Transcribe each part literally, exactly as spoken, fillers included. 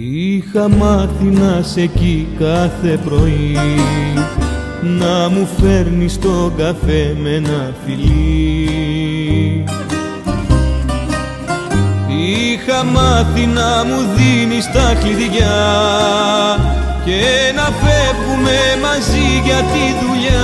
Είχα μάθει να σε εκεί κάθε πρωί, να μου φέρνεις το καφέ με ένα φιλί. Είχα μάθει να μου δίνεις τα κλειδιά και να φεύγουμε μαζί για τη δουλειά.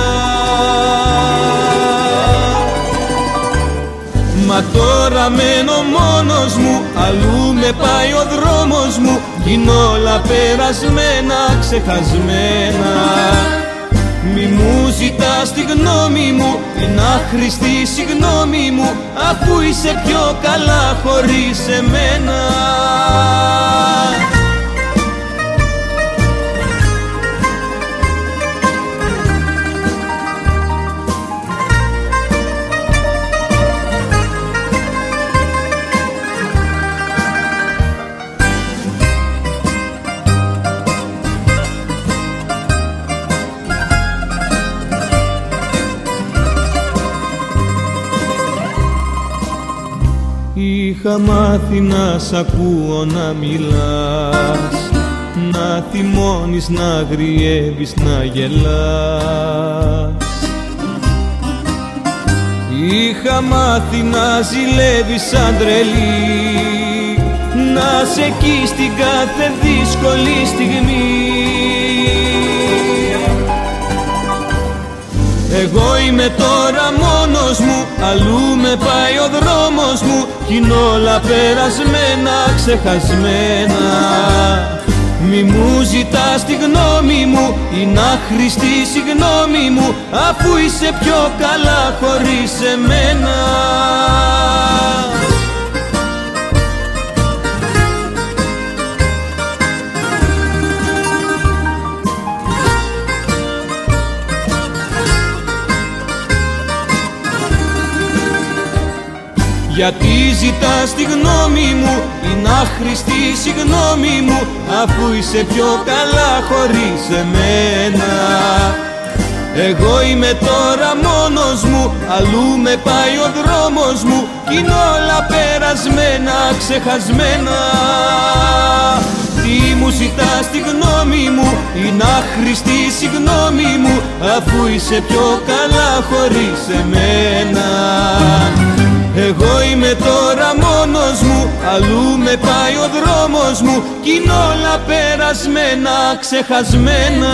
Μα τώρα μένω μόνος μου, αλλού με πάει ο δρόμος μου, κι είναι όλα περασμένα, ξεχασμένα. Μη μου ζητάς τη γνώμη μου, την άχρηστη συγγνώμη μου, αφού είσαι πιο καλά χωρίς εμένα. Είχα μάθει να σ' ακούω να μιλάς, να θυμώνεις, να αγριεύεις, να γελάς. Είχα μάθει να ζηλεύεις σαν τρελή, να σε εκεί στην κάθε δύσκολη στιγμή. Εγώ είμαι τώρα μόνος μου, αλλού με πάει ο δρόμος μου, κι είναι όλα περασμένα, ξεχασμένα. Μη μου ζητάς τη γνώμη μου, είναι άχρηστη συγγνώμη μου, αφού είσαι πιο καλά χωρίς εμένα. Γιατί ζητάς τη γνώμη μου, είναι άχρηστη συγγνώμη μου, αφού είσαι πιο καλά χωρίς εμένα. Εγώ είμαι τώρα μόνος μου, αλλού με πάει ο δρόμος μου, κι είναι όλα περασμένα, ξεχασμένα. Τι μου ζητάς τη γνώμη μου, είναι άχρηστη συγγνώμη μου, αφού είσαι πιο καλά χωρίς εμένα. Εγώ είμαι τώρα μόνος μου, αλλού με πάει ο δρόμος μου, κι είναι όλα περασμένα, ξεχασμένα.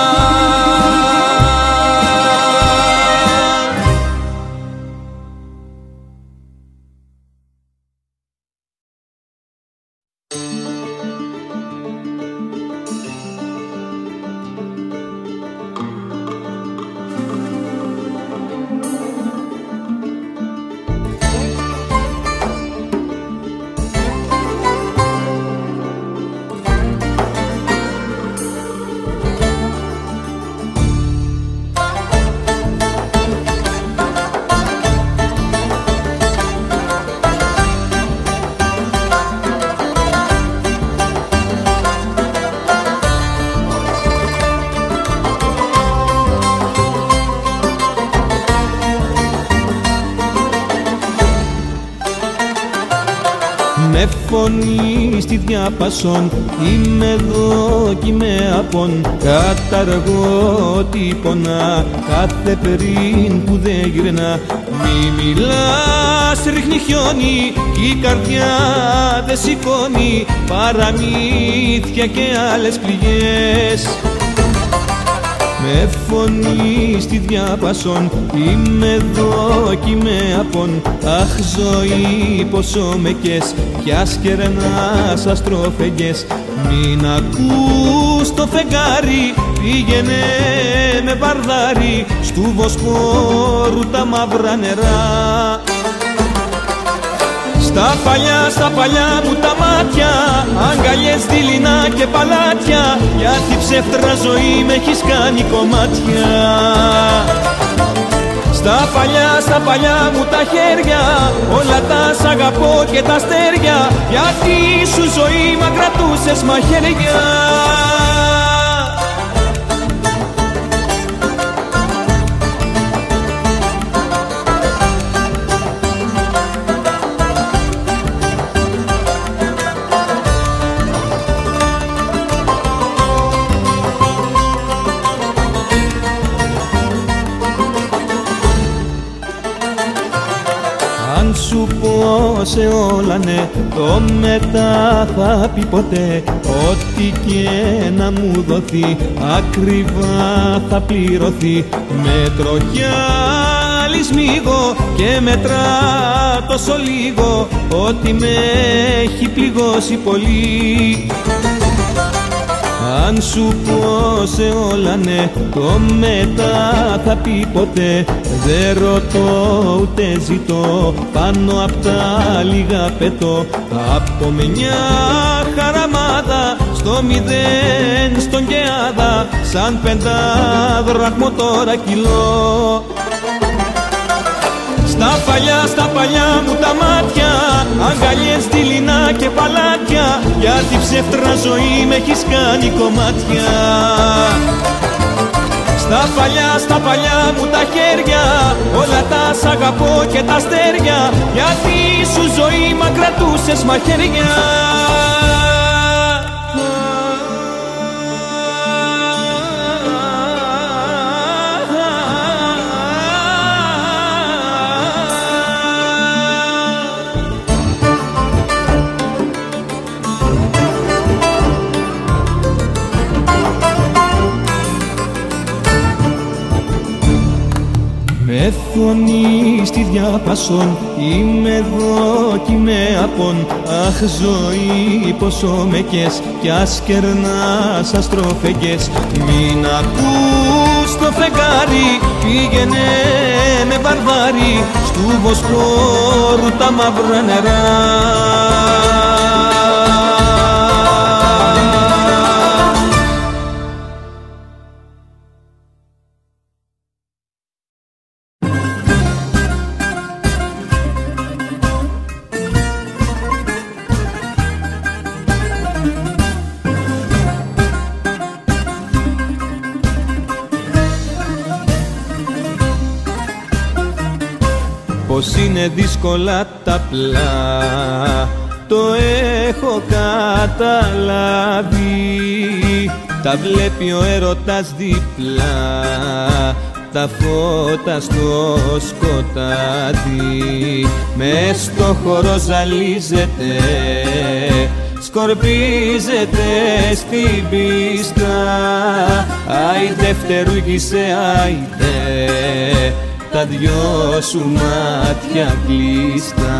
Με φωνή στη διάπασον, είμαι εδώ κι είμαι απον, καταργώ τι πονά, κάθε πριν που δεν γυρνά. Μη μιλάς, ρίχνει χιόνι, κι η καρδιά δεν σηκώνει, παραμύθια και άλλες πληγές. Με φωνή στη διάπασον, είμαι εδώ κι είμαι απον, αχ ζωή πόσο με κες, κι ας κερνάς αστροφεγγές. Μην ακούς το φεγγάρι, πήγαινε με βαρδάρι, στου Βοσπόρου τα μαύρα νερά. Στα παλιά, στα παλιά μου τα μάτια, αγκαλιές, δειλινά και παλάτια, γιατί ψεύτρα ζωή με έχεις κάνει κομμάτια. Στα παλιά, στα παλιά μου τα χέρια, όλα τα σ' αγαπώ και τα αστέρια, γιατί σου ζωή μ' κρατούσες μαχαίρια. σου πω σε όλα ναι, το μετά θα πει ποτέ. Ό,τι και να μου δοθεί, ακριβά θα πληρωθεί. Μέτρο κι άλλη σμίγω και μετρά τόσο λίγο, ότι με έχει πληγώσει πολύ. Αν σου πω σε όλα ναι, το μετά θα πει ποτέ. Δεν ρωτώ ούτε ζητώ, πάνω απ' τα λίγα πετώ. Από μια χαραμάδα στο μηδέν στον Κεάδα, σαν πεντάδραχμο τώρα κιλό. Στα παλιά, στα παλιά μου τα μάτια, αγκαλιές, δειλινά και παλάτια, γιατί ψεύτρα ζωή με έχεις κάνει κομμάτια. Στα παλιά, στα παλιά μου τα χέρια, όλα τα σ' αγαπώ και τα αστέρια, γιατί σου ζωή μα κρατούσες μαχαίρια. Με φωνή στη διάπασον, είμαι εδώ κι είμαι απόν. Αχ ζωή πόσο με κες, κι ας κερνάς αστροφεγγές. Μην ακούς το φεγγάρι, πήγαινε με βαρβάρι, στου Βοσπόρου τα μαύρα νερά. Πως είναι δύσκολα τα απλά, το έχω καταλάβει. Τα βλέπει ο έρωτας διπλά, τα φώτα στο σκοτάδι. Μες στο χώρο ζαλίζεται, σκορπίζεται στην πίστα. Άιντε φτερούγησε, άιντε, τα δυο σου μάτια κλειστά.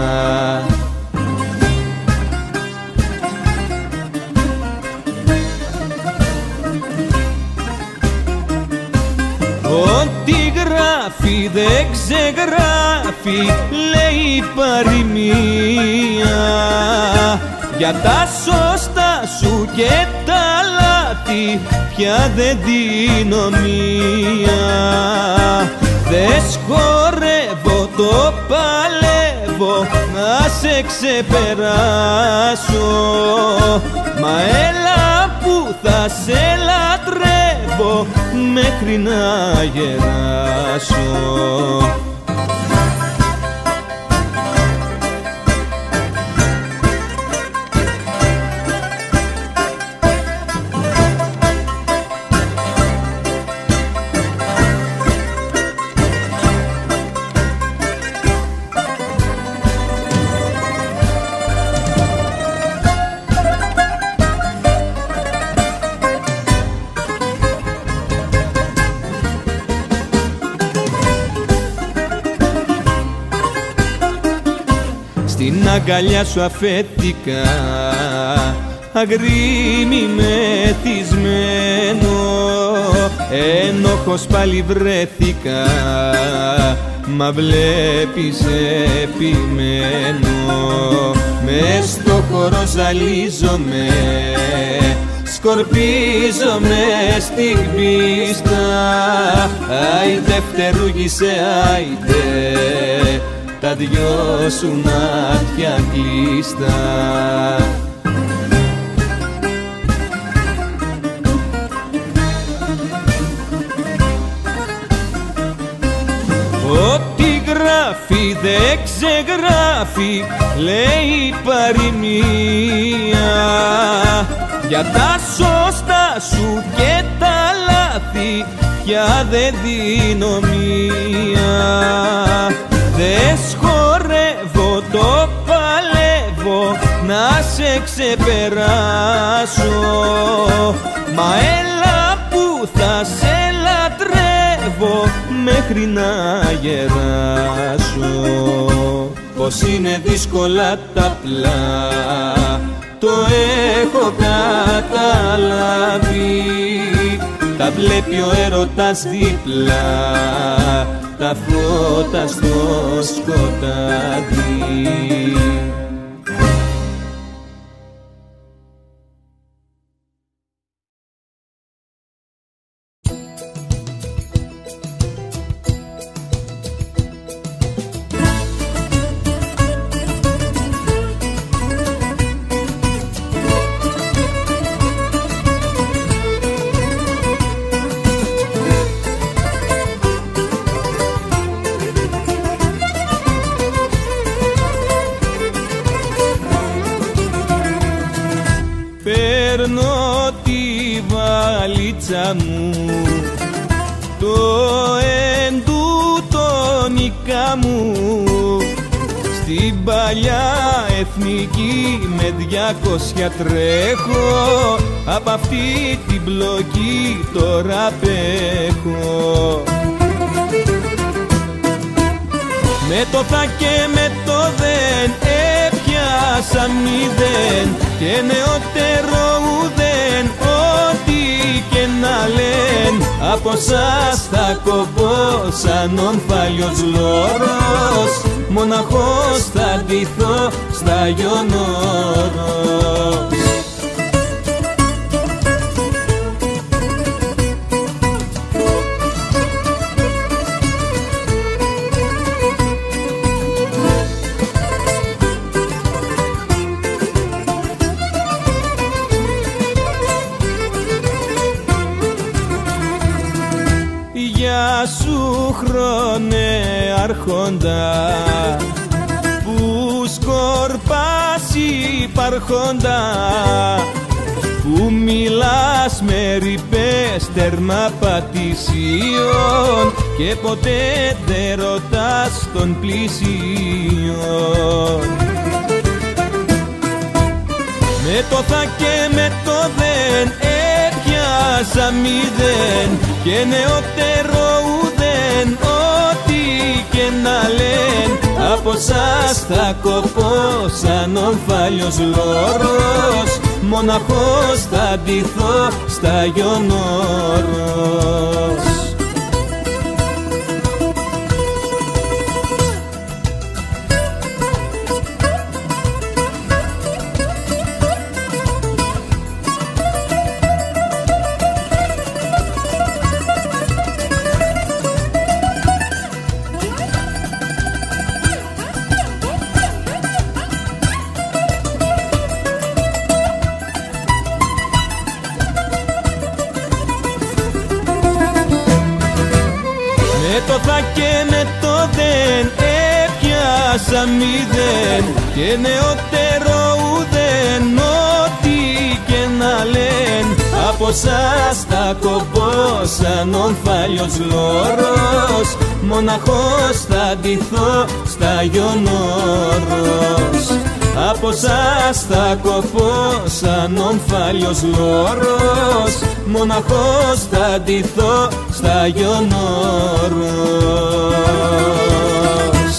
Ό,τι γράφει δεν ξεγράφει, λέει παροιμία, για τα σωστά σου και τα λάθη πια δεν δίνω μία. Δεν σχορεύω, το παλεύω να σε ξεπεράσω, μα έλα που θα σε λατρεύω μέχρι να γεράσω. Στην αγκαλιά σου αφέθηκα, αγρίμι μεθυσμένο, ένοχος πάλι βρέθηκα, μα βλέπεις επιμένω. Μες στο χώρο ζαλίζομαι, σκορπίζομαι στην πίστα. Άιντε φτερούγησε, άιντε, τα δυο σου μάτια κλειστά. Ό,τι γράφει δεν ξεγράφει, λέει παροιμία, για τα σωστά σου και τα λάθη πια δεν δίνω μία. Δεν σχορεύω, λατρεύω, να σε ξεπεράσω. Μα έλα που θα σε λατρεύω μέχρι να γεράσω. Πως είναι δύσκολα τα πλά, το έχω καταλάβει. Τα βλέπει ο έρωτας δίπλα, τα φώτα στο σκοτάδι. Παίρνω τη βαλίτσα μου, το εντούτονικά μου, στην παλιά εθνική με διακόσια τρέχω. Απ' αυτή την πλοκή τώρα απέχω. Με το θα και με το δεν έπιασα μηδέν, και νεότερο ουδέν, ό,τι και να λένε. Από σας θα κοπώ σαν ομφάλιος λόρος, μοναχός θα ντυθώ στα γιονόρος. Γεια σου χρόνε αρχόντα, που σκορπάσει υπαρχόντα, που μιλάς με ρηπές τερμαπατησίων και ποτέ δεν ρωτάς των πλησίων. Με το θα και με το δεν έπιασα μηδέν, και νεότερο ουδέν, ό,τι και να λένε. Από σας θα κοπώ σαν ομφάλιος λόρος, μοναχός θα ντυθώ στα γιονόρος. Με το θα και με το δεν έπιασα μηδέν, και νεότερο ουδέν, ό,τι και να λένε. Από σας θα κοπώ σαν ομφάλιος λόρος, μοναχός θα ντυθώ στα γιονόρος. Από σας θα κοπώ σαν ομφάλιος λόρος, μοναχός θα ντυθώ στα γιονόρος.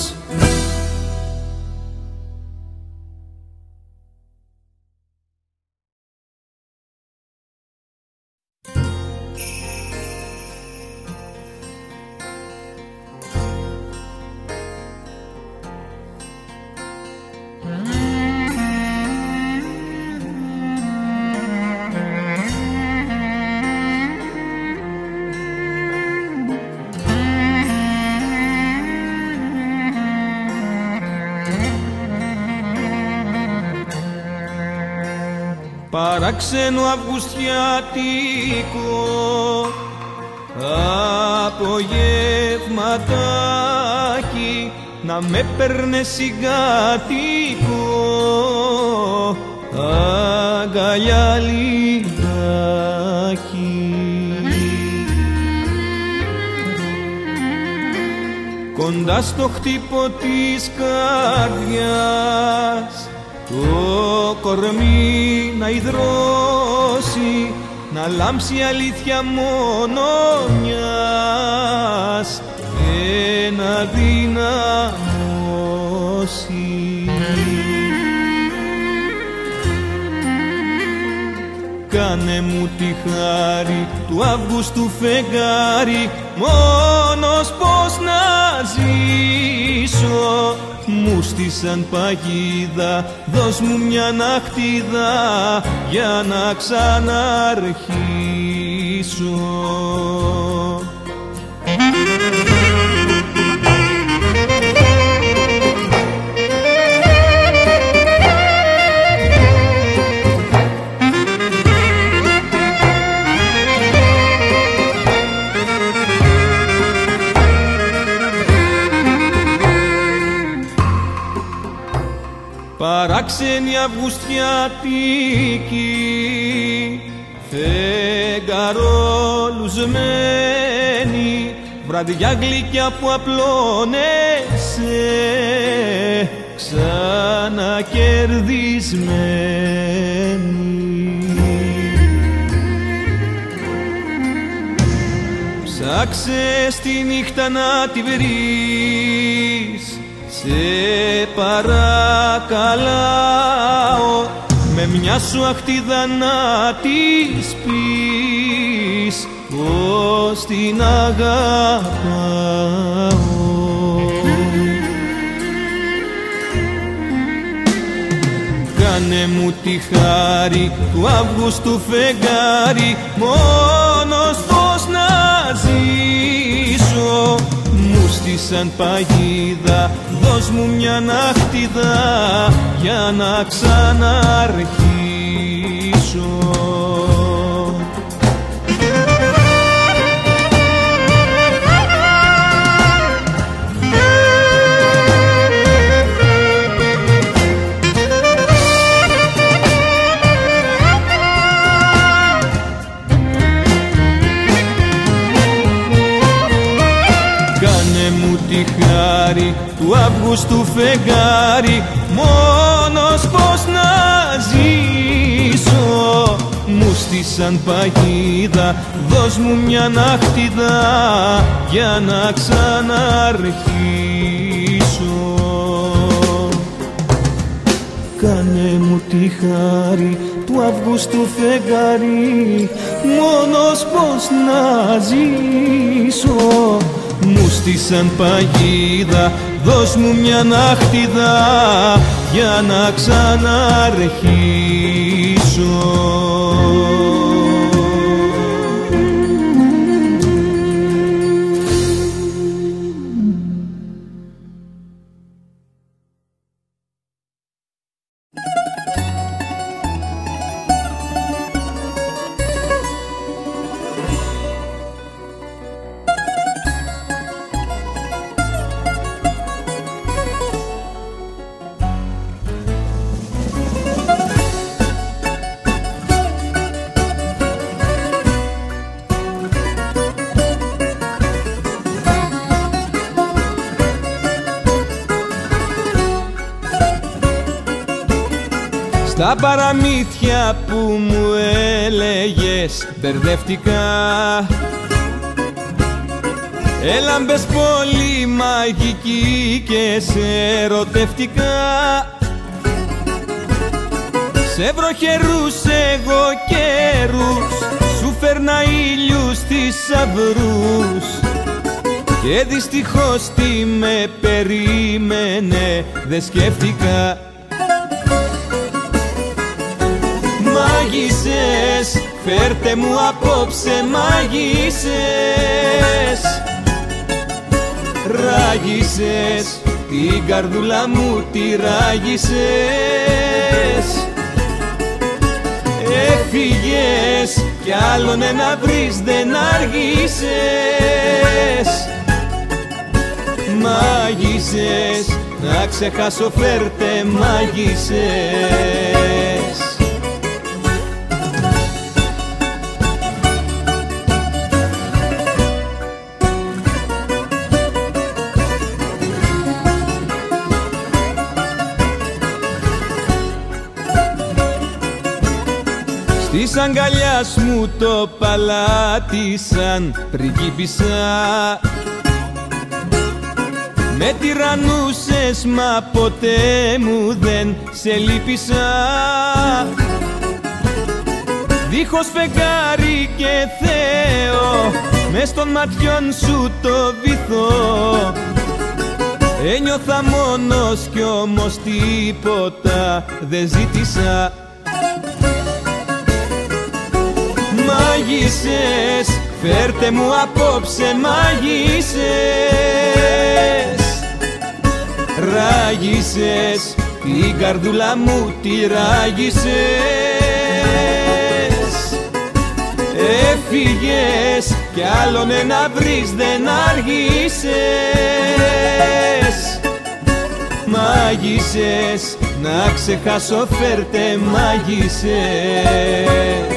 Παράξενο αυγουστιάτικο απογευματάκι, να με παίρνε συγκάτοικο αγκαλιά λιγάκι. Κοντά στο χτύπο της καρδιάς το κορμί να υδρώσει, να λάμψει η αλήθεια μόνο μιας και να δυναμώσει. Κάνε μου τη χάρη του Αυγούστου φεγγάρι, μόνος πως να ζήσω. Μου στήσαν παγίδα, δώσ' μου μια ναχτίδα για να ξαναρχίσω. Παράξενη αυγουστιάτικη, φεγγαρόλουσμένη, βραδιά γλυκιά που απλώνεσαι, ξανακερδισμένη. Ψάξε στη νύχτα να τη βρεις, σε παρακαλάω, με μια σου αχτίδα να της πεις πως την αγαπάω. Κάνε μου τη χάρη του Αυγούστου φεγγάρι, μόνος πως να ζήσω. Μου στήσαν παγίδα, δώσ' μου μια ναχτίδα για να ξαναρχίσω. Τη χάρη του Αυγούστου φεγγάρι, μόνος πως να ζήσω. Μου στήσαν παγίδα, δώσ' μου μια ναχτίδα για να ξαναρχίσω. Κάνε μου τη χάρη του Αυγούστου φεγγάρι, μόνος πως να ζήσω. Μου στήσαν παγίδα, δώσ' μου μια ναχτίδα για να ξαναρχίσω. Στα παραμύθια που μου έλεγες μπερδεύτηκα, έλαμπες πολύ μαγική και σε ερωτεύτηκα. Σε βροχερούς εγώ καιρούς, σου φέρνα ήλιους θησαυρούς, και δυστυχώς τι με περίμενε δεν σκέφτηκα. Μάγισσες, φέρτε μου απόψε μάγισσες. Ράγισσες, την καρδούλα μου τη ράγισσες. Έφυγες κι άλλον ένα βρεις δεν άργησες. Μάγισσες, να ξεχάσω φέρτε μάγισσες. της αγκαλιάς μου το παλάτι σαν πριγκίπισσα. Με τυραννούσες μα ποτέ μου δεν σε λύπησα. Δίχως φεγγάρι και Θεό, μες των ματιών σου το βυθό. Ένιωθα μόνος κι όμως τίποτα δεν ζήτησα. Μάγισσες, φέρτε μου απόψε μάγισσες. Ράγισσες, την καρδούλα μου τη ράγισσες. Έφυγες κι άλλον ένα βρεις δεν άργησες. Μάγισσες, να ξεχάσω φέρτε μάγισσες.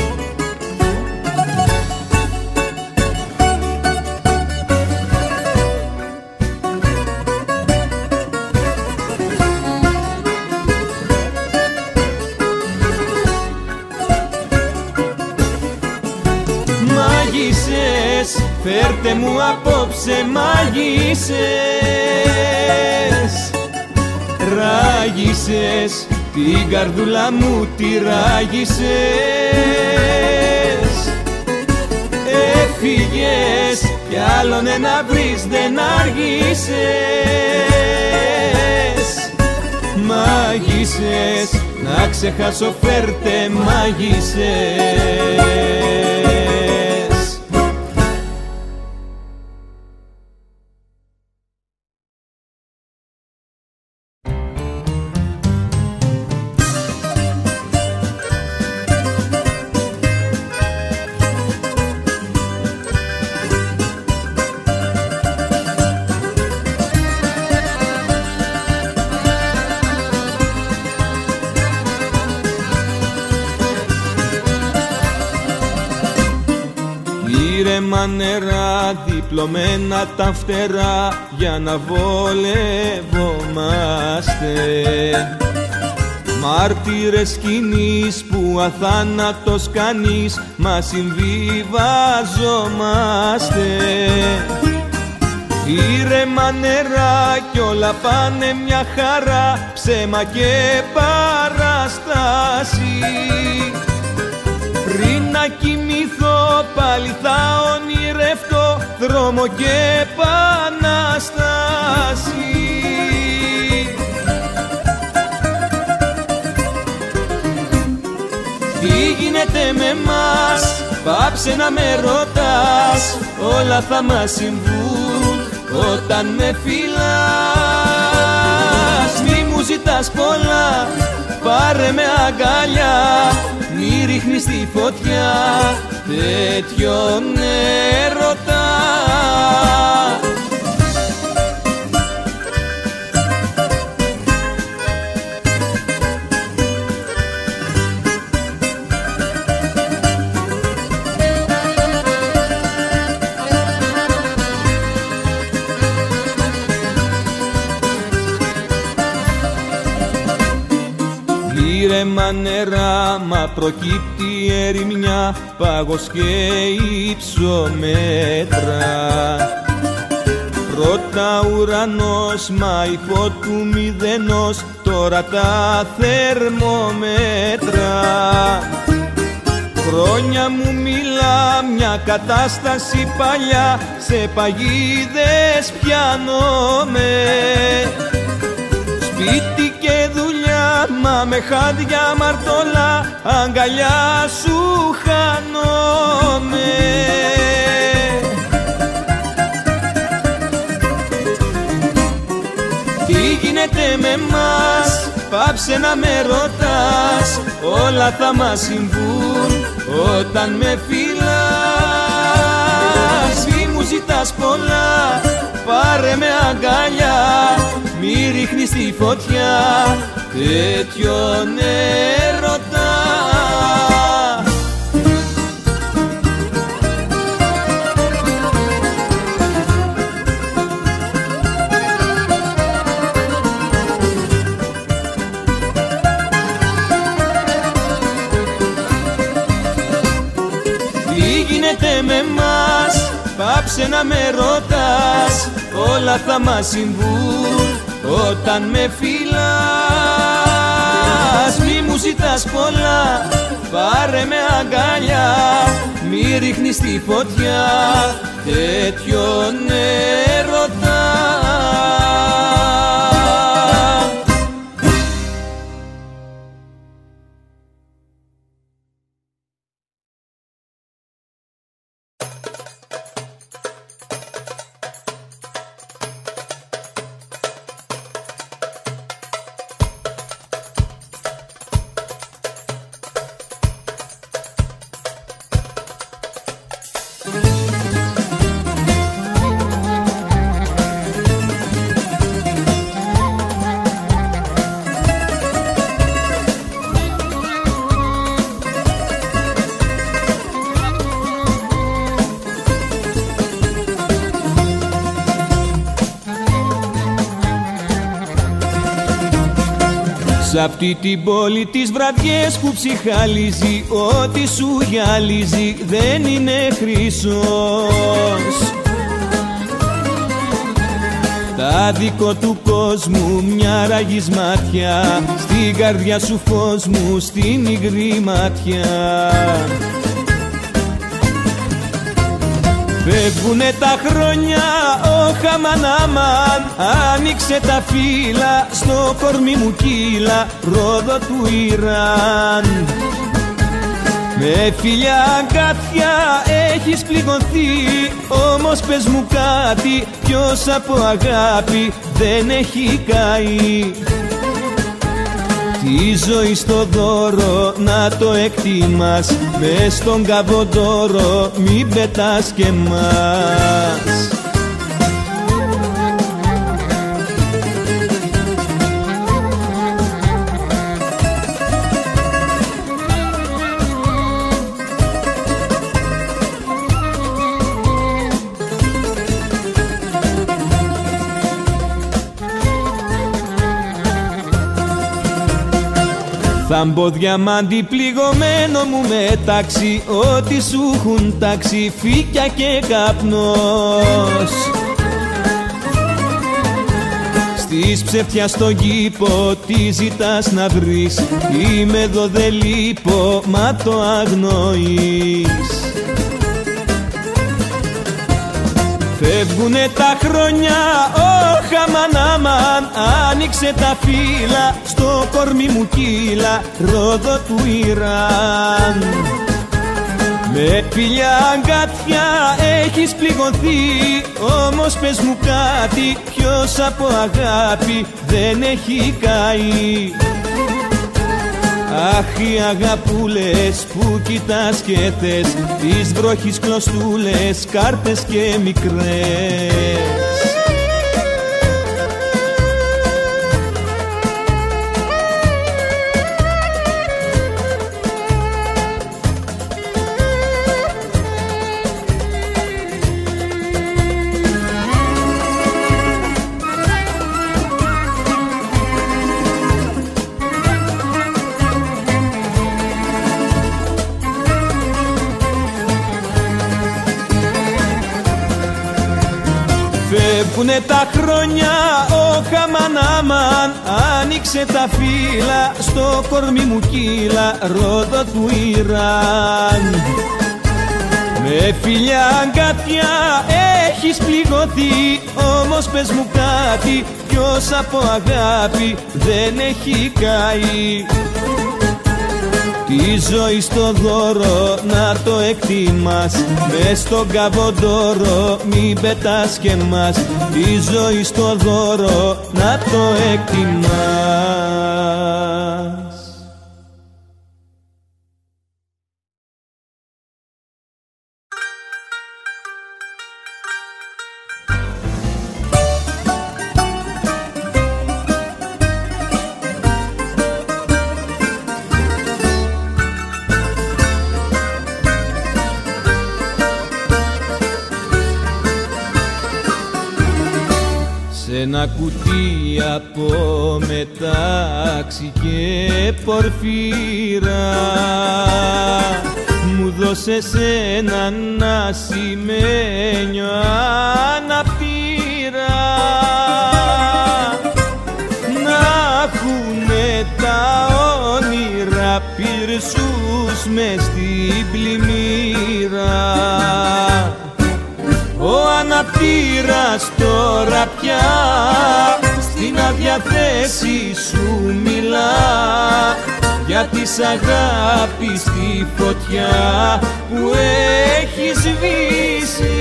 Μάγισσες, φέρτε μου απόψε μάγισσες. Ράγισσες, την καρδούλα μου τη ράγισσες. Έφυγες κι άλλον ένα βρεις δεν άργησες. Μάγισσες, να ξεχάσω φέρτε μάγισσες. Ήρεμα νερά, διπλωμένα τα φτερά για να βολευόμαστε. Μάρτυρες σκηνής που αθάνατος κανείς μα συμβιβαζόμαστε. Ήρεμα νερά κι όλα πάνε μια χαρά, ψέμα και παραστάση. Πριν να κοιμηθώ πάλι θα ονειρευτώ δρόμο και επανάσταση. Τι γίνεται με μας, πάψε να με ρωτάς. Όλα θα μας συμβούν όταν με φυλάς. Μη μου ζητάς πολλά, πάρε με αγκαλιά. Μη ρίχνεις τη φωτιά τέτοιον έρωτα. Ήρεμα νερά, μα προκύπτει ερημιά, πάγος και υψομέτρα. Πρώτα ουρανός, μα υπό του μηδενός, τώρα τα θερμόμετρα. Χρόνια μου μιλά μια κατάσταση παλιά, σε παγίδες πιάνομαι. Σπίτι και δουλειά, μα με χάδια μαρτωλά, αγκαλιά σου χάνομαι. Τι γίνεται με μας, πάψε να με ρωτάς. Όλα θα μας συμβούν όταν με φυλάς. Μη μου ζητάς πολλά, πάρε με αγκαλιά. Μη ρίχνεις τη φωτιά τέτοιον έρωτα. απόψε να με ρωτάς, όλα θα μας συμβούν όταν με φυλάς. Μη μου ζητάς πολλά, πάρε με αγκαλιά, μη ρίχνεις τη φωτιά τέτοιον έρωτα. Σ' αυτή την πόλη τις βραδιές που ψυχαλίζει, ό,τι σου γυαλίζει δεν είναι χρυσός. Τα δικό του κόσμου μια ραγής μάτια, στην καρδιά σου φως μου, στην υγρή ματιά. Φεύγουνε τα χρόνια, όχ αμάν αμάν, άνοιξε τα φύλλα, στο κορμί μου κύλα, Ρόδο του Ιράν. Με φιλιά αγκάθια έχεις πληγωθεί, όμως πες μου κάτι, ποιος από αγάπη δεν έχει καεί. Τη ζωή στο δώρο να το εκτιμάς, μες στον καβοντόρο μην πετάς και μας. Θα μπω διαμάντι πληγωμένο μου μετάξι, ό,τι σου έχουν τάξει φύκια και καπνός. Στις ψευτιά στον κήπο τι ζητάς να βρεις, είμαι εδώ δεν λείπω, μα το αγνοείς. Φεύγουνε τα χρόνια, όχ αμάν αμάν, άνοιξε τα φύλλα, στο κορμί μου κύλα, Ρόδο του Ιράν. Με φιλιά αγκάθια έχεις πληγωθεί, όμως πες μου κάτι, ποιος από αγάπη δεν έχει καεί. Αχ, οι αγαπούλες που κοιτάς και θες, τις βρόχεις κλωστούλες, κάρπες και μικρές. Φεύγουνε τα χρόνια, όχ αμάν αμάν, άνοιξε τα φύλλα, στο κορμί μου κύλα, Ρόδο του Ιράν. Με φιλιά αγκάθια έχεις πληγωθεί, όμως πες μου κάτι, ποιος από αγάπη δεν έχει καεί. Τη ζωή στο δώρο να το εκτιμάς, μες στον καβοντόρο μην πετάς και μας. Τη ζωή στο δώρο να το εκτιμάς. Ένα κουτί από μετάξι και πορφύρα μου στείλω σε σένα ένα σημαίνιο αναπτήρα, να έχουνε τα όνειρα πυρσούς μες στην πλημμύρα. Ο αναπτήρας τώρα πια στην αδιαθέση σου μιλά, για της αγάπης τη φωτιά που έχει σβήσει,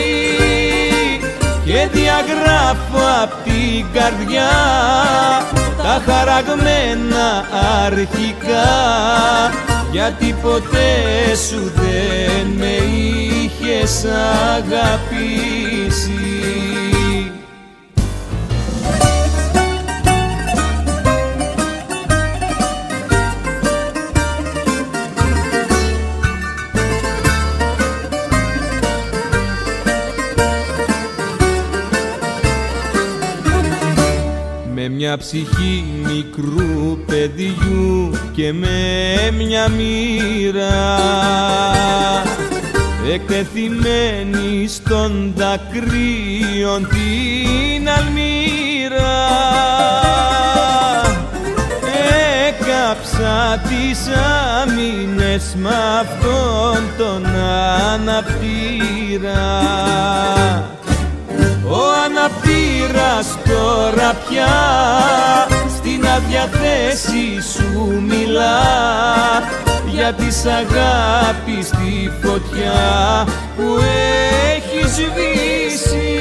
και διαγράφω απ' την καρδιά τα χαραγμένα αρχικά, γιατί ποτέ σου δεν με είχες αγαπήσει. Με μια ψυχή μικρού παιδιού και με μια μοίρα εκτεθειμένη στον δακρύον την αλμύρα, έκαψα τις άμυνες μ' αυτόν τον αναπτήρα. Ο αναπτήρας τώρα πια στην αδιαθέση σου μιλά, για της αγάπης τη φωτιά που έχει σβήσει,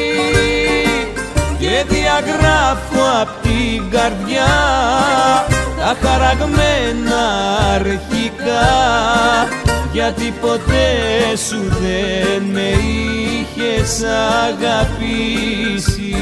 και διαγράφω απ' την καρδιά τα χαραγμένα αρχικά, γιατί ποτέ σου δεν με είχες αγαπήσει.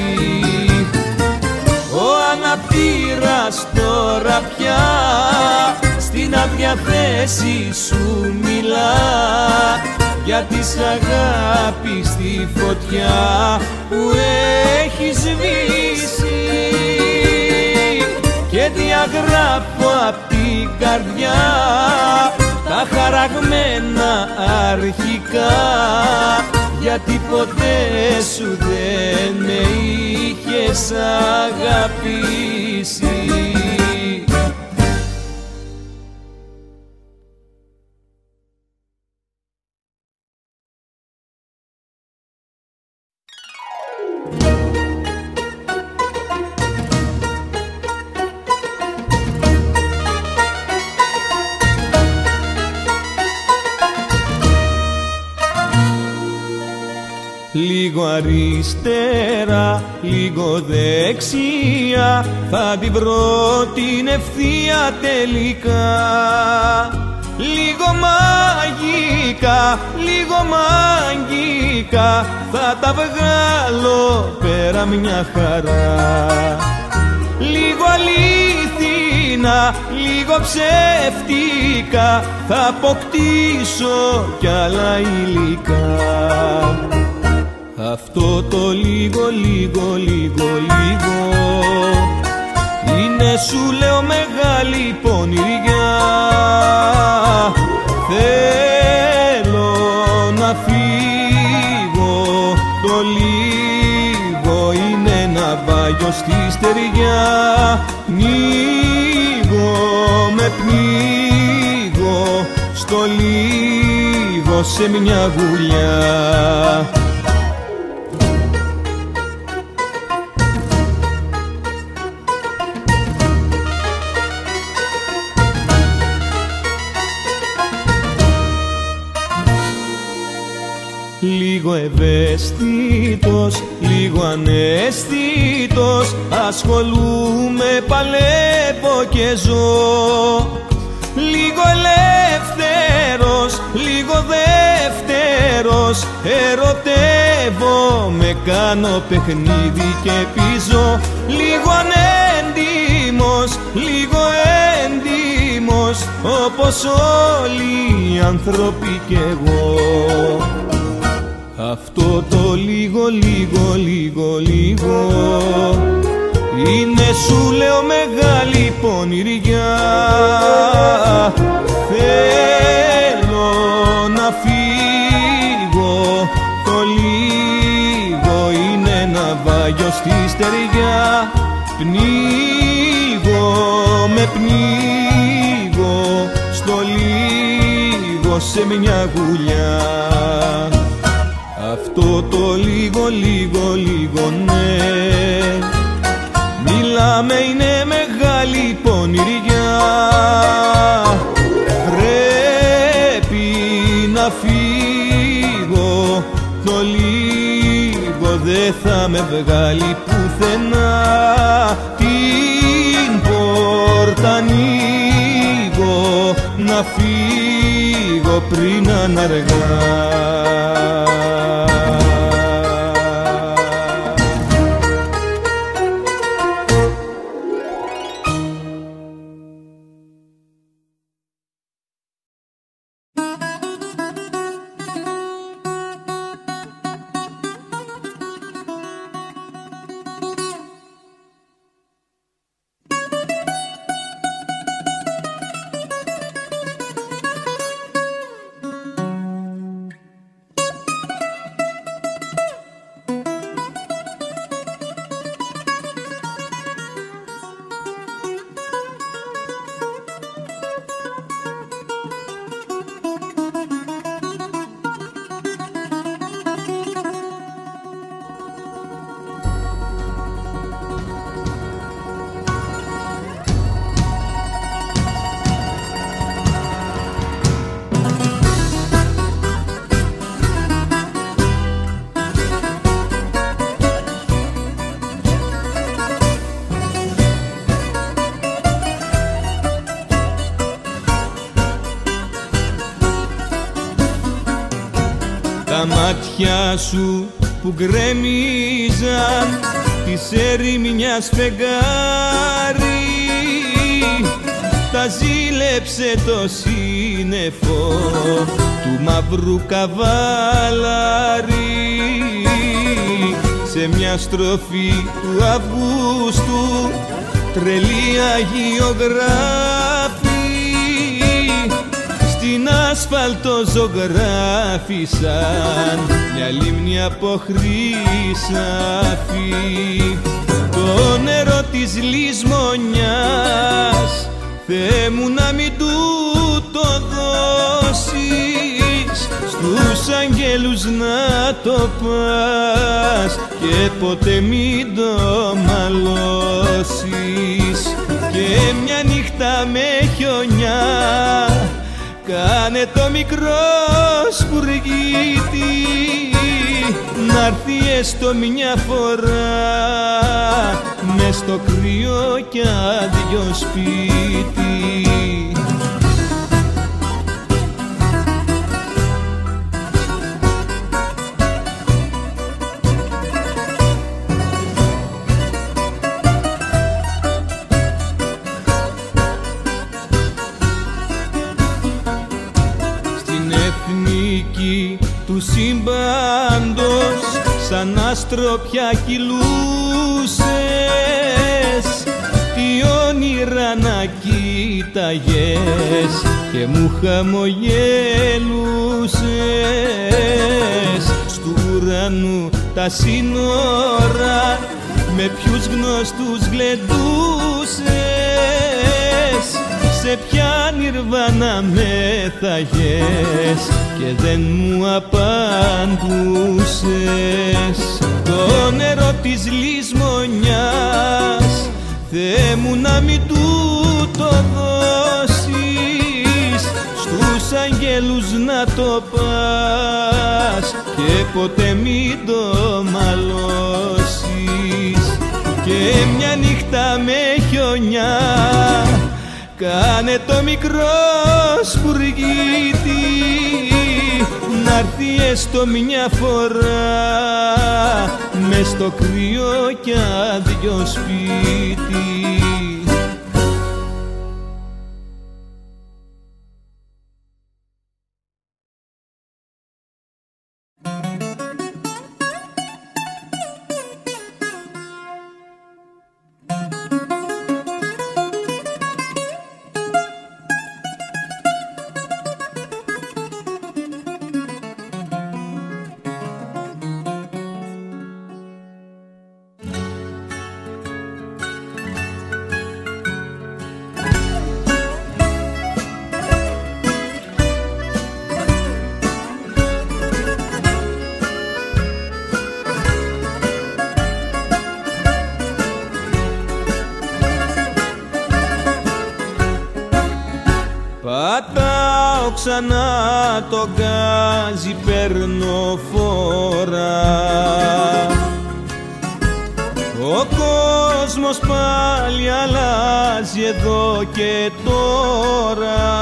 Ο αναπτήρας τώρα πια στην αδιαθέση σου μιλά, για της αγάπης τη φωτιά που έχει σβήσει, και διαγράφω απ' την καρδιά τα χαραγμένα αρχικά, γιατί ποτέ σου δεν με είχες αγαπήσει. Λίγο αριστερά, λίγο δεξιά, θα την βρω την ευθεία τελικά. Λίγο μαγικά, λίγο μαγικά, θα τα βγάλω πέρα μια χαρά. Λίγο αλήθινα, λίγο ψεύτικα, θα αποκτήσω κι άλλα υλικά. Αυτό το λίγο, λίγο, λίγο, λίγο είναι, σου λέω, μεγάλη πονηριά. Θέλω να φύγω, το λίγο είναι ένα βάγιο στη στεριά. Πνίγω, με πνίγω στο λίγο σε μια γουλιά. Λίγο ευαίσθητος, λίγο αναίσθητος, ασχολούμαι, παλεύω και ζω. Λίγο ελεύθερος, λίγο δεύτερος, ερωτεύω, με κάνω παιχνίδι και πίζω. Λίγο ανέντιμος, λίγο έντιμος, όπως όλοι οι άνθρωποι κι εγώ. Αυτό το λίγο, λίγο, λίγο, λίγο είναι, σου λέω, μεγάλη πονηριά. Θέλω ναυάγιο στη στεριά. Πνίγω, με πνίγω στο λίγο σε μια γουλιά. Αυτό το λίγο, λίγο, λίγο ναι, μιλάμε είναι μεγάλη πονηριά. Πρέπει να φύγω, το λίγο δεν θα με βγάλει πουθενά. Την πόρτα ανοίγω, να φύγω πριν αν αργά. Τα μάτια σου που γκρέμιζαν της ερημινιάς φεγγάρι, τα ζήλεψε το σύννεφο του μαύρου καβάλαρι. Σε μια στροφή του Αυγούστου τρελή αγιογράφη, στην άσφαλτο ζωγράφισαν μια λίμνη από χρυσάφι. Το νερό της λησμονιάς, Θεέ μου να μην του το δώσεις, στους αγγέλους να το πας και ποτέ μην το μαλώσεις. Και μια νύχτα με χιονιά κάνε το μικρό σπουργίτη, να'ρθει έστω μια φορά μες στο κρύο κι άδειο σπίτι. Του σύμπαντος σαν άστρο πια κυλούσες, τι όνειρα να κοίταγες και μου χαμογελούσες. Στου ουρανού τα σύνορα με ποιους γνωστούς γλεντούσες, σε ποια νιρβάνα μέθαγες και δεν μου απαντούσες. Το νερό της λησμονιάς, Θεέ μου να μην του το δώσεις, στους αγγέλους να το πας και ποτέ μην το μαλώσεις. Και μια νύχτα με χιονιά κάνε το μικρό σπουργίτη, να'ρθει έστω μια φορά μες στο κρύο κι άδειο σπίτι. ξανά το γκάζι παίρνω φόρα. Ο κόσμος πάλι αλλάζει εδώ και τώρα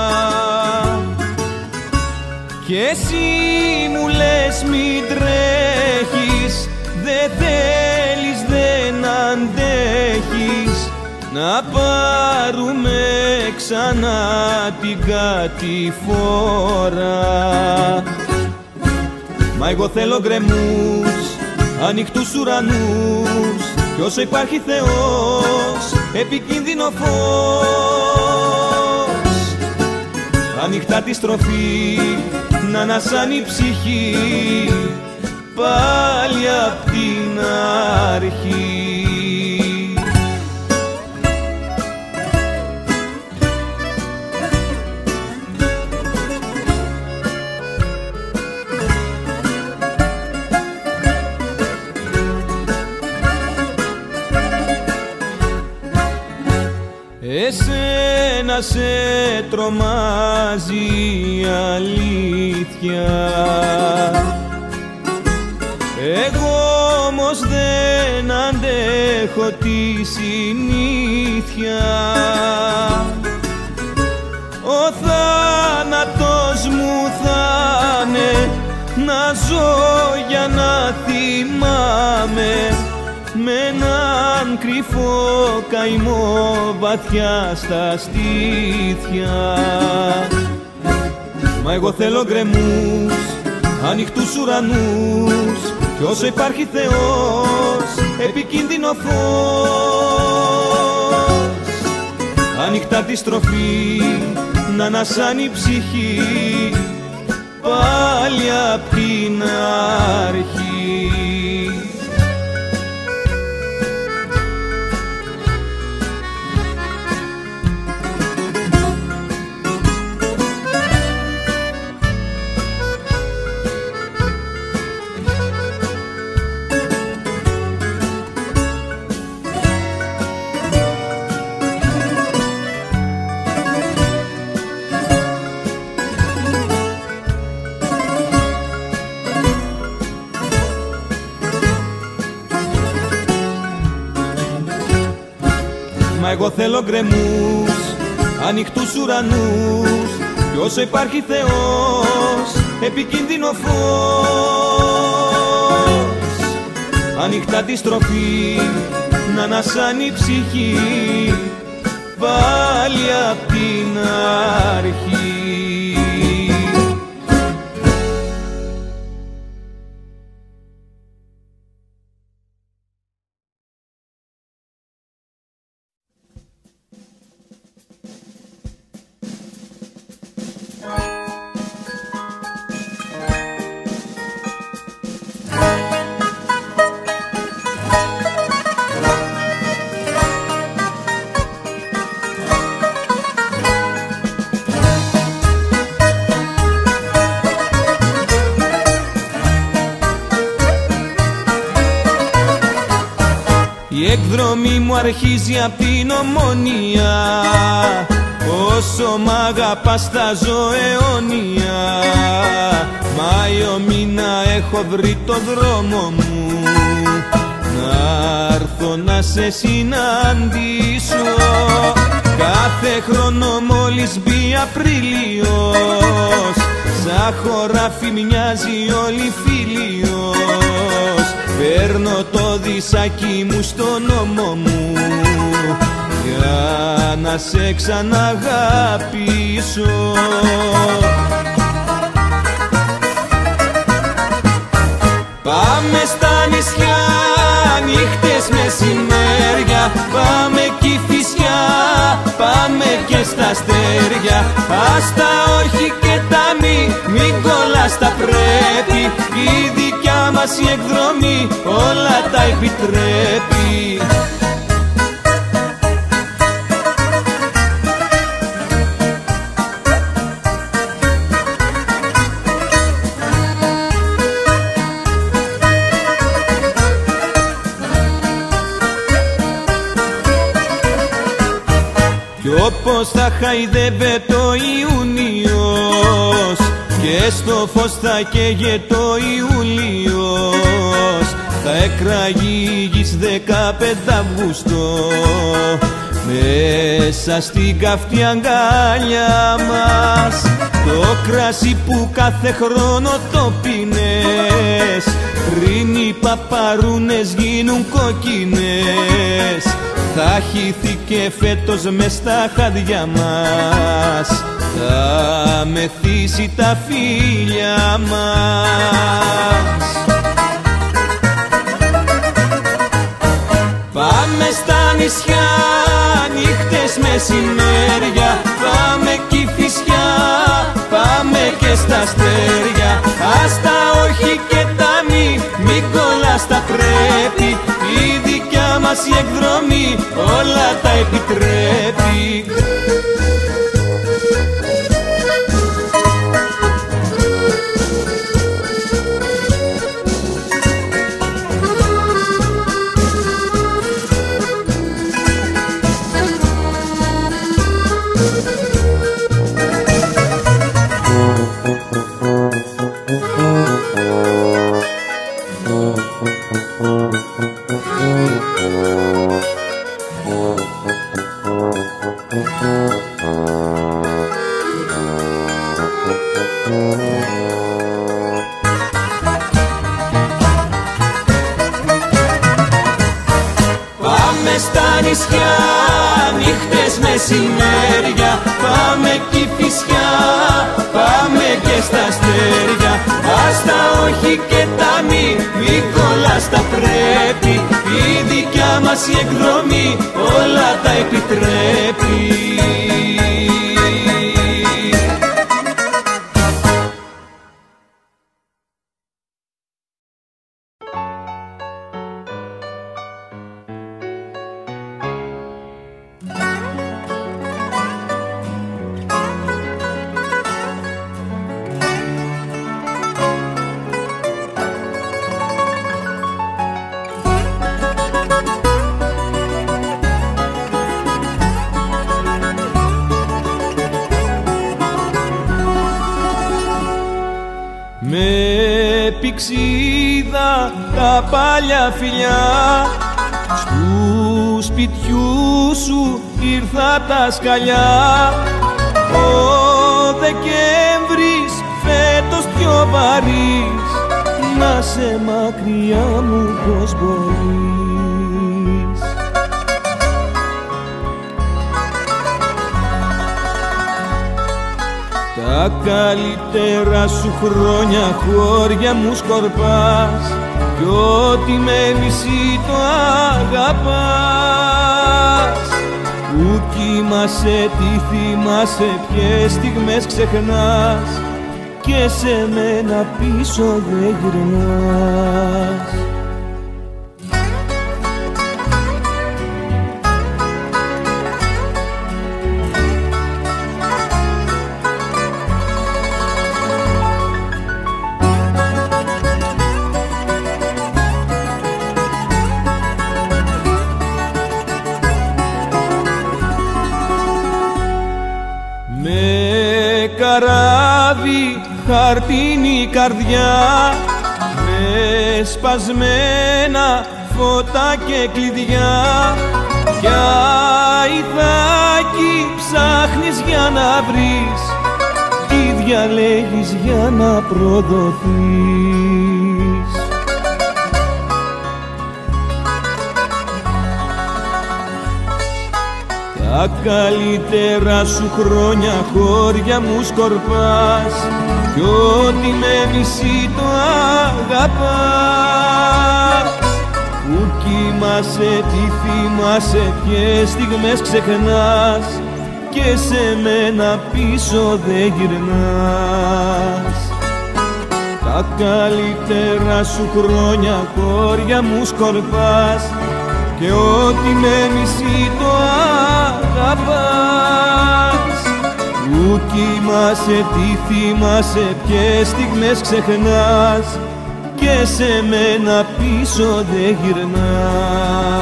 κι εσύ μου λες μην τρέχεις, δεν θέλεις, δεν αντέχεις να πάρουμε ξανά την κατηφόρα. Μα εγώ θέλω γκρεμούς, ανοιχτούς ουρανούς κι όσο υπάρχει Θεός επικίνδυνο φως. Ανοιχτά τη στροφή να ανασάνει η ψυχή πάλι απ' την αρχή. Εσένα σε τρομάζει η αλήθεια, εγώ όμως δεν αντέχω τη συνήθεια. Ο θάνατος μου θα'ναι να ζω για να θυμάμαι με έναν κρυφό καημό βαθιά στα στήθια. Μα εγώ θέλω γκρεμούς, ανοιχτούς ουρανούς κι όσο υπάρχει Θεός επικίνδυνο φως. Ανοιχτά τη στροφή να ανασάνει η ψυχή πάλι απ' την αρχή. Μα εγώ θέλω γκρεμούς, ανοιχτούς ουρανούς κι όσο υπάρχει Θεός επικίνδυνο φως. Ανοιχτά τη στροφή να ανασάνει η ψυχή πάλι απ' την αρχή. Η εκδρομή μου αρχίζει απ' την Ομόνια, όσο μ' αγαπάς θα ζω αιώνια. Μάιο μήνα έχω βρει το δρόμο μου, να έρθω να σε συναντήσω. Κάθε χρόνο μόλις μπει Απρίλιος, σαν χωράφι μοιάζει όλη φίλιος. Παίρνω το δισάκι μου στον ώμο μου για να σε ξαναγαπήσω. Πάμε στα νησιά, νύχτες μεσημέρια, πάμε Κηφισιά, πάμε και στα αστέρια. Ας τα όχι και τα μη, μην κολλάς τα πρέπει. Η δικιά μας η εκδρομή όλα τα επιτρέπει. Κι όπως θα χαϊδεύε το Ιούνιος και στο φως θα καίγε το Ιούλιος, θα έκραγει γης δεκαπέντε Αυγούστου μέσα στην καυτή αγκάλια μας. Το κρασί που κάθε χρόνο το πίνες πριν οι παπαρούνες γίνουν κόκκινες, θα χυθεί και φέτος μες στα χάδια μας, θα μεθύσει τα φίλια μας. Πάμε στα νησιά, νύχτες μεσημέρια, πάμε Κηφισιά, πάμε και στα αστέρια. Άστα όχι και τα μη, μη κολλάς τα πρέπει, η δικιά μας η εκδρομή όλα τα επιτρέπει. Πάμε στα νησιά, νύχτες μεσημέρια, πάμε Κηφισιά, πάμε και στα αστέρια. Άστα όχι και τα μη, μη κολλάς τα πρέπει, η δικιά μας η εκδρομή όλα τα επιτρέπει. Με πηξίδα τα πάλια φιλιά, στου σπιτιού σου ήρθα τα σκαλιά. Ο Δεκέμβρης φέτος πιο βαρύς, να σε μακριά μου πως μπορείς. Τα καλύτερα σου χρόνια χώρια μου σκορπάς, κι ό,τι με μισεί το αγαπάς. Που κοιμάσαι, τι θυμάσαι, ποιες στιγμές ξεχνάς, και σε μένα πίσω δεν γυρνάς. Καράβι, χαρτίνη καρδιά, με σπασμένα φώτα και κλειδιά. Για ιδάκι ψάχνεις για να βρεις, τι διαλέγεις για να προδοθείς. Τα καλύτερα σου χρόνια χώρια μου σκορπάς, κι ό,τι με μισεί το αγαπάς. Που κοιμάσαι, τι θυμάσαι, ποιες στιγμές ξεχνάς, και σε μένα πίσω δεν γυρνάς. Τα καλύτερα σου χρόνια χώρια μου σκορπάς, και ό,τι με μισεί το αγαπάς. Που κοιμάσαι, τι θυμάσαι, ποιες στιγμές ξεχνάς, και σε μένα πίσω δεν γυρνάς.